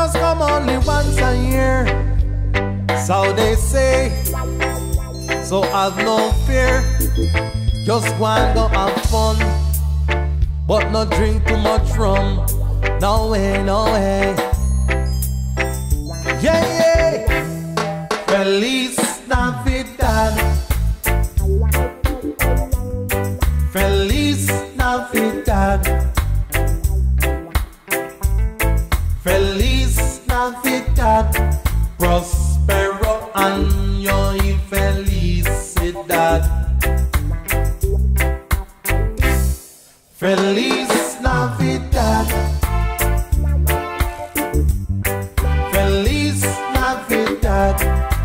Christmas come only once a year, so they say. So have no fear, just go and go have fun, but not drink too much rum. No way, no way. Yeah, yeah. Feliz Navidad. Feliz Navidad. Feliz Navidad. Prospero año y felicidad. Feliz Navidad. Feliz Navidad.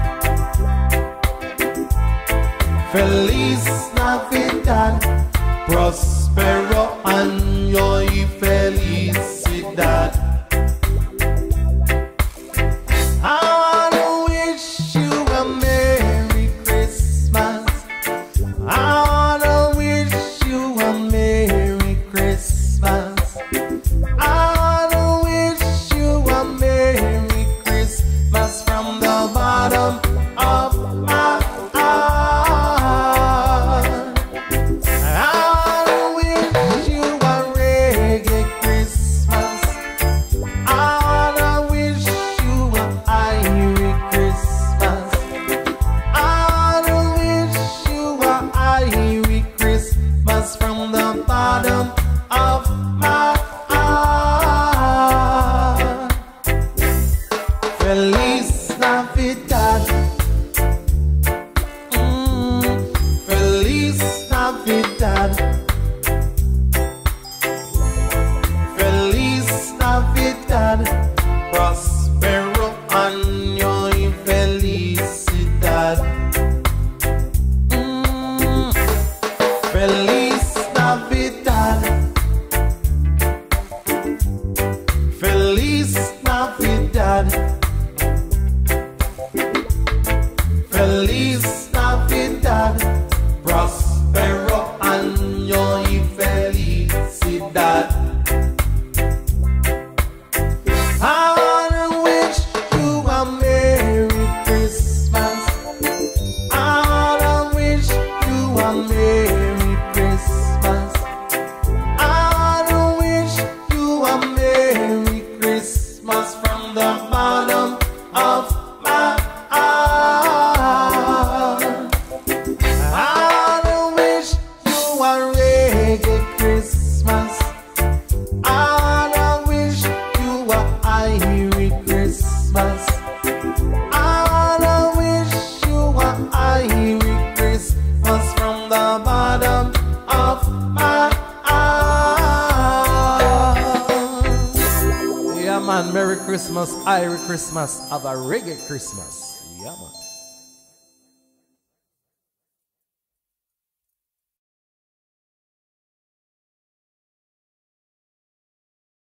Feliz Navidad. Prospero año y felicidad. I wanna wish you a Merry Christmas. I wanna wish you a Merry Christmas. I wanna wish you a Merry Christmas from the bottom of my heart. I wanna wish you a reggae Christmas. I wanna wish you a Irie Christmas. I wanna wish you a Irie Christmas from the bottom of my heart. Feliz Navidad. Feliz Navidad. Feliz Navidad. Prospero año y felicidad. Feliz Navidad. Feliz Navidad. Feliz Navidad. Prospero año y felicidad. I wanna wish you a Merry Christmas. I wanna wish you a Merry Christmas. I wanna wish you a Merry Christmas from the bottom of my heart. I wanna wish you a reggae Christmas. I wanna wish you a Irie Christmas. I wanna wish you a Irie Christmas from the bottom of my heart. Yeah man, Merry Christmas, Irie Christmas, have a reggae Christmas. Yeah man.